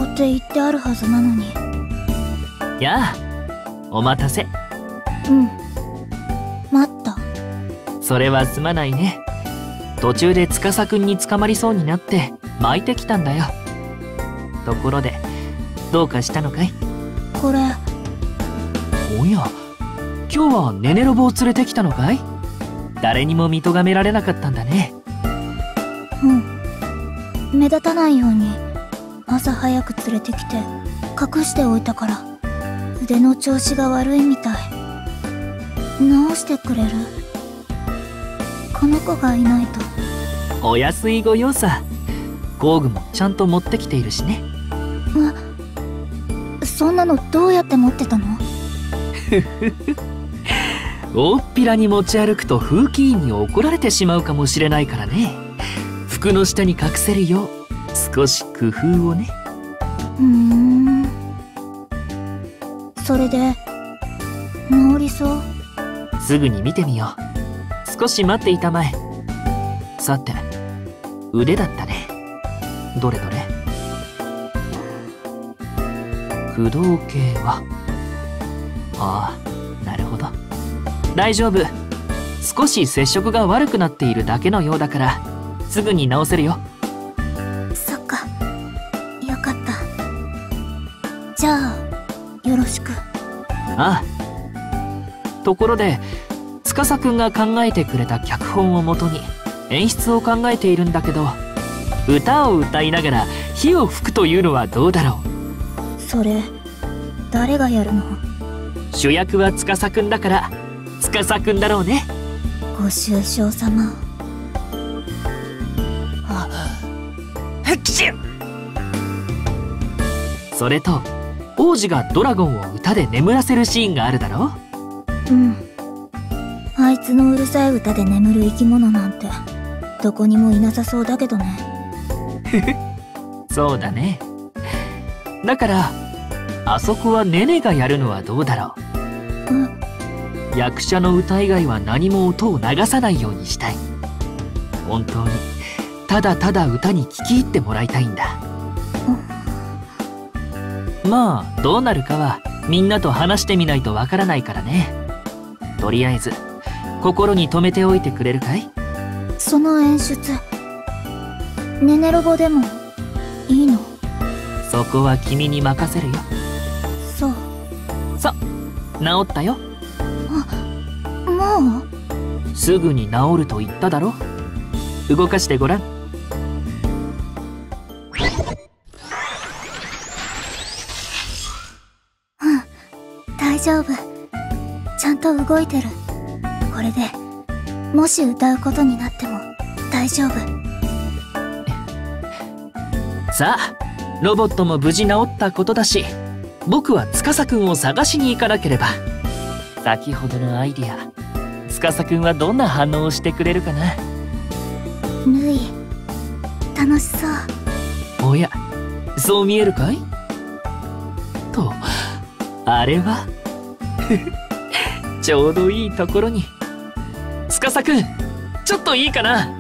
って言ってあるはずなのに。 やあ、お待たせ。 うん、待った。 それはすまないね。途中で司くんに捕まりそうになって巻いてきたんだよ。ところでどうかしたのかい？ これ。 おや、今日はネネロボを連れてきたのかい？誰にも見とがめられなかったんだね。 うん、目立たないように朝早く連れてきて隠しておいたから。腕の調子が悪いみたい。直してくれる？この子がいないと。 お安いご用さ。工具もちゃんと持ってきているしね。 そんなのどうやって持ってたの？ 大っぴらに持ち歩くと風紀委員に怒られてしまうかもしれないからね。服の下に隠せるよう少し工夫をね。 それで治りそう？ すぐに見てみよう。少し待っていたまえ。さて、腕だったね。どれどれ。駆動系は、ああ、なるほど。大丈夫。少し接触が悪くなっているだけのようだからすぐに直せるよ。 そっか、よかった。じゃあよろしく。 ああ。ところで司くんが考えてくれた脚本をもとに演出を考えているんだけど、歌を歌いながら火を吹くというのはどうだろう？ それ誰がやるの？ 主役は司くんだから司くんだろうね。 ご愁傷様。 それと王子がドラゴンを歌で眠らせるシーンがあるだろう？ あいつのうるさい歌で眠る生き物なんてどこにもいなさそうだけどね。 そうだね。だからあそこはネネがやるのはどうだろう？役者の歌以外は何も音を流さないようにしたい。本当にただただ歌に聞き入ってもらいたいんだ。まあどうなるかはみんなと話してみないとわからないからね。とりあえず心に留めておいてくれるかい？ その演出ネネロボでもいいの？ そこは君に任せるよ。 そう。 治ったよ。 もう？ すぐに治ると言っただろ。動かしてごらん。 大丈夫。ちゃんと動いてる。これでもし歌うことになっても大丈夫。 さあ、ロボットも無事治ったことだし、僕は司くんを探しに行かなければ。先ほどのアイディア、司くんはどんな反応をしてくれるかな。 ルイ、楽しそう。 おや、そう見えるかい？と、あれはちょうどいいところに。司くん、ちょっといいかな？